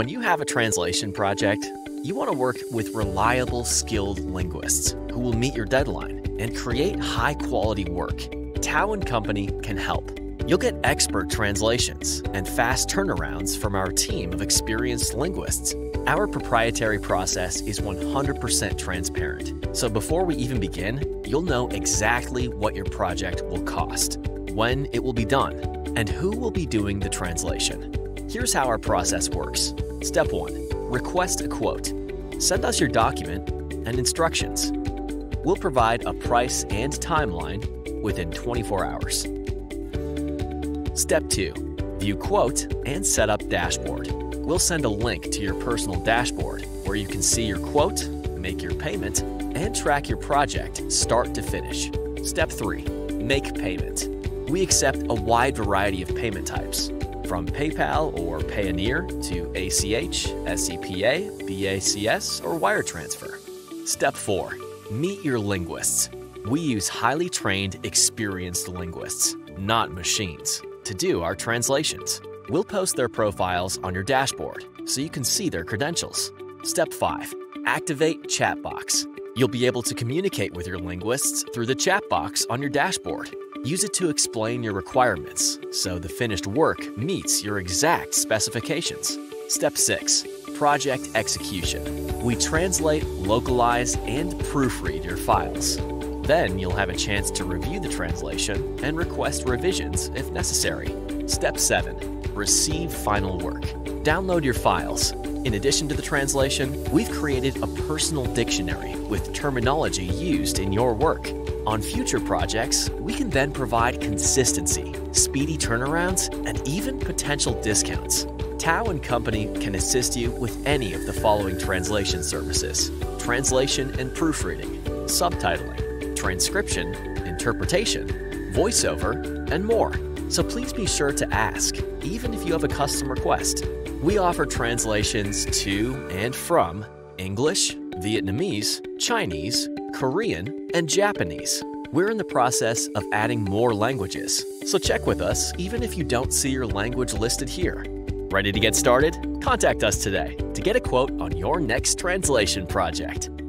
When you have a translation project, you want to work with reliable, skilled linguists who will meet your deadline and create high-quality work. Tao & Company can help. You'll get expert translations and fast turnarounds from our team of experienced linguists. Our proprietary process is 100% transparent, so before we even begin, you'll know exactly what your project will cost, when it will be done, and who will be doing the translation. Here's how our process works. Step 1. Request a quote. Send us your document and instructions. We'll provide a price and timeline within 24 hours. Step 2. View quote and set up dashboard. We'll send a link to your personal dashboard where you can see your quote, make your payment, and track your project start to finish. Step 3. Make payment. We accept a wide variety of payment types, from PayPal or Payoneer to ACH, SEPA, BACS, or wire transfer. Step 4. Meet your linguists. We use highly trained, experienced linguists, not machines, to do our translations. We'll post their profiles on your dashboard so you can see their credentials. Step 5. Activate chat box. You'll be able to communicate with your linguists through the chat box on your dashboard. Use it to explain your requirements so the finished work meets your exact specifications. Step 6. Project execution. We translate, localize, and proofread your files. Then you'll have a chance to review the translation and request revisions if necessary. Step 7. Receive final work. Download your files. In addition to the translation, we've created a personal dictionary with terminology used in your work. On future projects, we can then provide consistency, speedy turnarounds, and even potential discounts. Tao & Company can assist you with any of the following translation services: translation and proofreading, subtitling, transcription, interpretation, voiceover, and more. So please be sure to ask, even if you have a custom request. We offer translations to and from English, Vietnamese, Chinese, Korean, and Japanese. We're in the process of adding more languages, so check with us even if you don't see your language listed here. Ready to get started? Contact us today to get a quote on your next translation project.